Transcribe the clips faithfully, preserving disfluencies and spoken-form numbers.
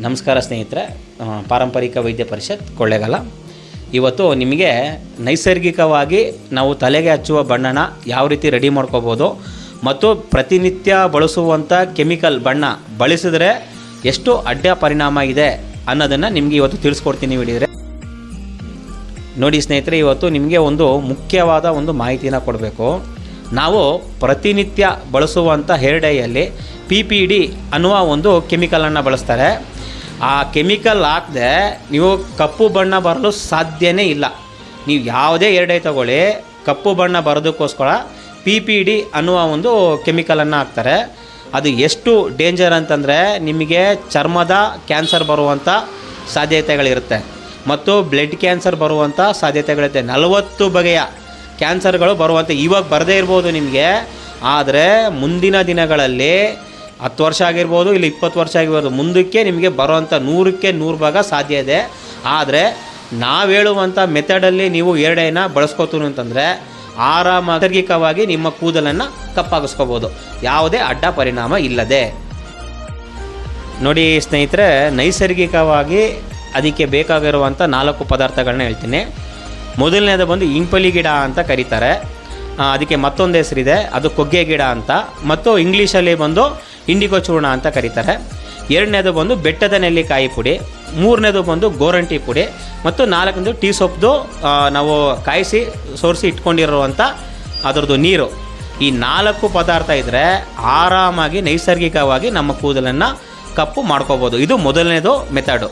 ನಮಸ್ಕಾರ ಸ್ನೇಹಿತರೆ, ಪಾರಂಪರಿಕ ವೈದ್ಯ ಪರಿಷತ್ ಕೊಳ್ಳೇಗಾಲ. ಇವತ್ತು ನಿಮಗೆ ನೈಸರ್ಗಿಕವಾಗಿ ನಾವು ತಲೆಗೆ ಹಚ್ಚುವ ಬಣ್ಣನ ಯಾವ ರೀತಿ ರೆಡಿ ಮಾಡ್ಕೋಬೋದು ಮತ್ತು ಪ್ರತಿನಿತ್ಯ ಬಳಸುವಂಥ ಕೆಮಿಕಲ್ ಬಣ್ಣ ಬಳಸಿದ್ರೆ ಎಷ್ಟು ಅಡ್ಡ ಪರಿಣಾಮ ಇದೆ ಅನ್ನೋದನ್ನು ನಿಮಗೆ ಇವತ್ತು ತಿಳಿಸ್ಕೊಡ್ತೀನಿ. ವಿಡಿಯೋದ್ರೆ ನೋಡಿ ಸ್ನೇಹಿತರೆ, ಇವತ್ತು ನಿಮಗೆ ಒಂದು ಮುಖ್ಯವಾದ ಒಂದು ಮಾಹಿತಿನ ಕೊಡಬೇಕು. ನಾವು ಪ್ರತಿನಿತ್ಯ ಬಳಸುವಂಥ ಹೇರ್ ಡೈಯಲ್ಲಿ ಪಿ ಪಿ ಡಿ ಅನ್ನುವ ಒಂದು ಕೆಮಿಕಲನ್ನು ಬಳಸ್ತಾರೆ. ಆ ಕೆಮಿಕಲ್ ಹಾಕದೆ ನೀವು ಕಪ್ಪು ಬಣ್ಣ ಬರಲು ಸಾಧ್ಯನೇ ಇಲ್ಲ. ನೀವು ಯಾವುದೇ ಹೇರ್ ಡೈ ತಗೊಳ್ಳಿ, ಕಪ್ಪು ಬಣ್ಣ ಬರೋದಕ್ಕೋಸ್ಕರ ಪಿ ಪಿ ಡಿ ಅನ್ನುವ ಒಂದು ಕೆಮಿಕಲನ್ನು ಹಾಕ್ತಾರೆ. ಅದು ಎಷ್ಟು ಡೇಂಜರ್ ಅಂತಂದರೆ ನಿಮಗೆ ಚರ್ಮದ ಕ್ಯಾನ್ಸರ್ ಬರುವಂಥ ಸಾಧ್ಯತೆಗಳಿರುತ್ತೆ ಮತ್ತು ಬ್ಲಡ್ ಕ್ಯಾನ್ಸರ್ ಬರುವಂಥ ಸಾಧ್ಯತೆಗಳಿರುತ್ತೆ. ನಲವತ್ತು ಬಗೆಯ ಕ್ಯಾನ್ಸರ್ಗಳು ಬರುವಂಥ ಇವಾಗ ಬರದೇ ಇರ್ಬೋದು ನಿಮಗೆ, ಆದರೆ ಮುಂದಿನ ದಿನಗಳಲ್ಲಿ ಹತ್ತು ವರ್ಷ ಆಗಿರ್ಬೋದು, ಇಲ್ಲ ಇಪ್ಪತ್ತು ವರ್ಷ ಆಗಿರ್ಬೋದು, ಮುಂದಕ್ಕೆ ನಿಮಗೆ ಬರೋವಂಥ ನೂರಕ್ಕೆ ನೂರು ಭಾಗ ಸಾಧ್ಯ ಇದೆ. ಆದರೆ ನಾವು ಹೇಳುವಂಥ ಮೆಥಡಲ್ಲಿ ನೀವು ಹೇರ್ ಡೈನ ಬಳಸ್ಕೋತೀವಿ ಅಂತಂದರೆ ಆರಾಮ ನೈಸರ್ಗಿಕವಾಗಿ ನಿಮ್ಮ ಕೂದಲನ್ನು ಕಪ್ಪಾಗಿಸ್ಕೋಬೋದು, ಯಾವುದೇ ಅಡ್ಡ ಪರಿಣಾಮ ಇಲ್ಲದೆ. ನೋಡಿ ಸ್ನೇಹಿತರೆ, ನೈಸರ್ಗಿಕವಾಗಿ ಅದಕ್ಕೆ ಬೇಕಾಗಿರುವಂಥ ನಾಲ್ಕು ಪದಾರ್ಥಗಳನ್ನ ಹೇಳ್ತೀನಿ. ಮೊದಲನೇದು ಬಂದು ಇಂಪಲಿ ಗಿಡ ಅಂತ ಕರೀತಾರೆ. ಅದಕ್ಕೆ ಮತ್ತೊಂದು ಹೆಸರಿದೆ, ಅದು ಕೊಗ್ಗೆ ಗಿಡ ಅಂತ, ಮತ್ತು ಇಂಗ್ಲೀಷಲ್ಲಿ ಬಂದು ಇಂಡಿಗೋ ಚೂರ್ಣ ಅಂತ ಕರೀತಾರೆ. ಎರಡನೇದು ಬಂದು ಬೆಟ್ಟದ ನೆಲ್ಲಿಕಾಯಿ ಪುಡಿ, ಮೂರನೇದು ಬಂದು ಗೋರಂಟಿ ಪುಡಿ, ಮತ್ತು ನಾಲ್ಕನೇದು ಟೀ ಸೊಪ್ಪು ನಾವು ಕಾಯಿಸಿ ಸೋರಿಸಿ ಇಟ್ಕೊಂಡಿರುವಂಥ ಅದರದ್ದು ನೀರು. ಈ ನಾಲ್ಕು ಪದಾರ್ಥ ಇದ್ದರೆ ಆರಾಮಾಗಿ ನೈಸರ್ಗಿಕವಾಗಿ ನಮ್ಮ ಕೂದಲನ್ನು ಕಪ್ಪು ಮಾಡ್ಕೋಬೋದು. ಇದು ಮೊದಲನೇದು ಮೆಥಡು.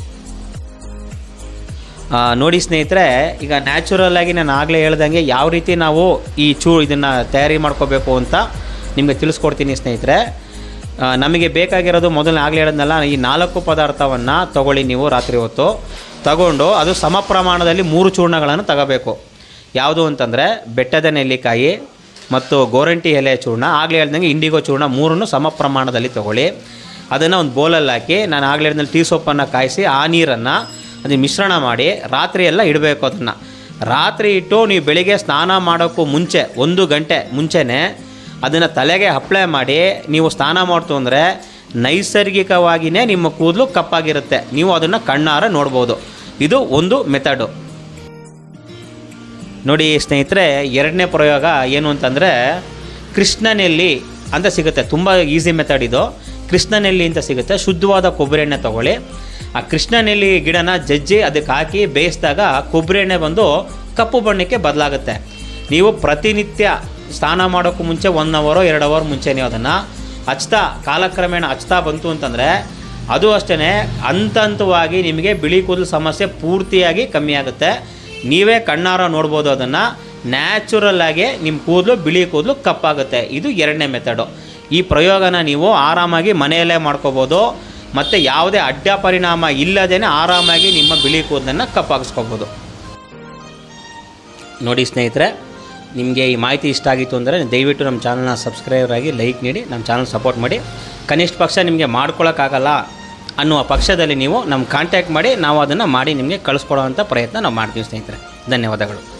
ನೋಡಿ ಸ್ನೇಹಿತರೆ, ಈಗ ನ್ಯಾಚುರಲ್ಲಾಗಿ ನಾನು ಆಗಲೇ ಹೇಳ್ದಂಗೆ ಯಾವ ರೀತಿ ನಾವು ಈ ಚೂ ಇದನ್ನು ತಯಾರಿ ಮಾಡ್ಕೋಬೇಕು ಅಂತ ನಿಮಗೆ ತಿಳಿಸ್ಕೊಡ್ತೀನಿ ಸ್ನೇಹಿತರೆ. ನಮಗೆ ಬೇಕಾಗಿರೋದು ಮೊದಲನೇ ಆಗಲೇ ಹೇಳಿದ್ನಲ್ಲ, ಈ ನಾಲ್ಕು ಪದಾರ್ಥವನ್ನು ತೊಗೊಳ್ಳಿ. ನೀವು ರಾತ್ರಿ ಹೊತ್ತು ತಗೊಂಡು ಅದು ಸಮ ಪ್ರಮಾಣದಲ್ಲಿ ಮೂರು ಚೂರ್ಣಗಳನ್ನು ತಗೋಬೇಕು. ಯಾವುದು ಅಂತಂದರೆ ಬೆಟ್ಟದ ನೆಲ್ಲಿಕಾಯಿ ಮತ್ತು ಗೋರಂಟಿ ಎಲೆ ಚೂರ್ಣ, ಆಗಲೇ ಹೇಳ್ದಂಗೆ ಇಂಡಿಗೋ ಚೂರ್ಣ, ಮೂರನ್ನು ಸಮ ಪ್ರಮಾಣದಲ್ಲಿ ತೊಗೊಳ್ಳಿ. ಅದನ್ನು ಒಂದು ಬೌಲಲ್ಲಿ ಹಾಕಿ, ನಾನು ಆಗಲೇ ಹೇಳಿದ್ನಲ್ಲಿ ಟೀ ಸೊಪ್ಪನ್ನು ಕಾಯಿಸಿ ಆ ನೀರನ್ನು ಅದನ್ನು ಮಿಶ್ರಣ ಮಾಡಿ ರಾತ್ರಿ ಎಲ್ಲ ಇಡಬೇಕು. ಅದನ್ನು ರಾತ್ರಿ ಇಟ್ಟು ನೀವು ಬೆಳಿಗ್ಗೆ ಸ್ನಾನ ಮಾಡೋಕ್ಕೂ ಮುಂಚೆ ಒಂದು ಗಂಟೆ ಮುಂಚೆನೇ ಅದನ್ನು ತಲೆಗೆ ಅಪ್ಲೈ ಮಾಡಿ ನೀವು ಸ್ನಾನ ಮಾಡ್ತು ಅಂದರೆ ನೈಸರ್ಗಿಕವಾಗಿಯೇ ನಿಮ್ಮ ಕೂದಲು ಕಪ್ಪಾಗಿರುತ್ತೆ. ನೀವು ಅದನ್ನು ಕಣ್ಣಾರ ನೋಡ್ಬೋದು. ಇದು ಒಂದು ಮೆಥಡು. ನೋಡಿ ಸ್ನೇಹಿತರೆ, ಎರಡನೇ ಪ್ರಯೋಗ ಏನು ಅಂತಂದರೆ ಕೃಷ್ಣನೆಲ್ಲಿ ಅಂತ ಸಿಗುತ್ತೆ. ತುಂಬ ಈಸಿ ಮೆಥಡ್ ಇದು. ಕೃಷ್ಣನೆಲ್ಲಿ ಅಂತ ಸಿಗುತ್ತೆ. ಶುದ್ಧವಾದ ಕೊಬ್ಬರಿ ಎಣ್ಣೆ ತೊಗೊಳ್ಳಿ. ಆ ಕೃಷ್ಣನೆಲ್ಲಿ ಗಿಡನ ಜಜ್ಜಿ ಅದಕ್ಕೆ ಹಾಕಿ ಬೇಯಿಸಿದಾಗ ಕೊಬ್ಬರಿ ಎಣ್ಣೆ ಬಂದು ಕಪ್ಪು ಬಣ್ಣಕ್ಕೆ ಬದಲಾಗುತ್ತೆ. ನೀವು ಪ್ರತಿನಿತ್ಯ ಸ್ನಾನ ಮಾಡೋಕ್ಕೂ ಮುಂಚೆ ಒನ್ ಅವರೋ ಎರಡು ಅವರ್ ಮುಂಚೆ ನೀವು ಅದನ್ನು ಹಚ್ತಾ ಕಾಲಕ್ರಮೇಣ ಹಚ್ತಾ ಬಂತು ಅಂತಂದರೆ ಅದು ಅಷ್ಟೇ ಹಂತ ಹಂತವಾಗಿ ನಿಮಗೆ ಬಿಳಿ ಕೂದಲು ಸಮಸ್ಯೆ ಪೂರ್ತಿಯಾಗಿ ಕಮ್ಮಿ ಆಗುತ್ತೆ. ನೀವೇ ಕಣ್ಣಾರ ನೋಡ್ಬೋದು. ಅದನ್ನು ನ್ಯಾಚುರಲ್ಲಾಗಿ ನಿಮ್ಮ ಕೂದಲು ಬಿಳಿ ಕೂದಲು ಕಪ್ಪಾಗುತ್ತೆ. ಇದು ಎರಡನೇ ಮೆಥಡು. ಈ ಪ್ರಯೋಗನ ನೀವು ಆರಾಮಾಗಿ ಮನೆಯಲ್ಲೇ ಮಾಡ್ಕೋಬೋದು ಮತ್ತು ಯಾವುದೇ ಅಡ್ಡ ಪರಿಣಾಮ ಇಲ್ಲದೇ ಆರಾಮಾಗಿ ನಿಮ್ಮ ಬಿಳಿ ಕೂದಲನ್ನು ಕಪ್ಪಾಗಿಸ್ಕೋಬೋದು. ನೋಡಿ ಸ್ನೇಹಿತರೆ, ನಿಮಗೆ ಈ ಮಾಹಿತಿ ಇಷ್ಟ ಆಗಿತ್ತು ಅಂದರೆ ದಯವಿಟ್ಟು ನಮ್ಮ ಚಾನಲ್ನ ಸಬ್ಸ್ಕ್ರೈಬರ್ ಆಗಿ ಲೈಕ್ ನೀಡಿ ನಮ್ಮ ಚಾನಲ್ ಸಪೋರ್ಟ್ ಮಾಡಿ. ಕನಿಷ್ಠ ಪಕ್ಷ ನಿಮಗೆ ಮಾಡ್ಕೊಳ್ಳೋಕ್ಕಾಗಲ್ಲ ಅನ್ನುವ ಪಕ್ಷದಲ್ಲಿ ನೀವು ನಮ್ಮ ಕಾಂಟ್ಯಾಕ್ಟ್ ಮಾಡಿ, ನಾವು ಅದನ್ನು ಮಾಡಿ ನಿಮಗೆ ಕಳಿಸ್ಕೊಡೋವಂಥ ಪ್ರಯತ್ನ ನಾವು ಮಾಡ್ತೀವಿ ಸ್ನೇಹಿತರೆ. ಧನ್ಯವಾದಗಳು.